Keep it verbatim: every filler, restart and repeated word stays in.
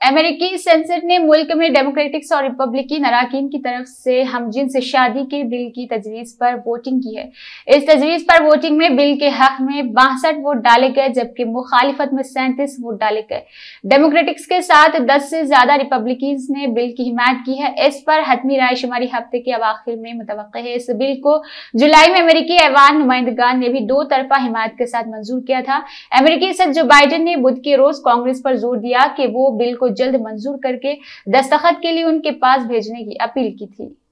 अमेरिकी सेनेट ने मुल्क में डेमोक्रेटिक्स और रिपब्लिकन अरकान की तरफ से हमजिन्स शादी के बिल की तजवीज पर वोटिंग की है। इस तजवीज पर वोटिंग में बिल के हक में बासठ वोट डाले गए, जबकि मुखालिफत में सैंतीस वोट डाले गए। डेमोक्रेटिक्स के साथ दस से ज्यादा रिपब्लिकन्स ने बिल की हिमायत की है। इस पर हतमी रायशुमारी हफ्ते के अवाखिर में मुतवक्किल है। इस बिल को जुलाई में अमेरिकी ऐवान नुमाइंदगान ने भी दो तरफा हिमायत के साथ मंजूर किया था। अमेरिकी सदर जो बाइडेन ने बुध के रोज कांग्रेस पर जोर दिया कि वो बिल को जल्द मंजूर करके दस्तखत के लिए उनके पास भेजने की अपील की थी।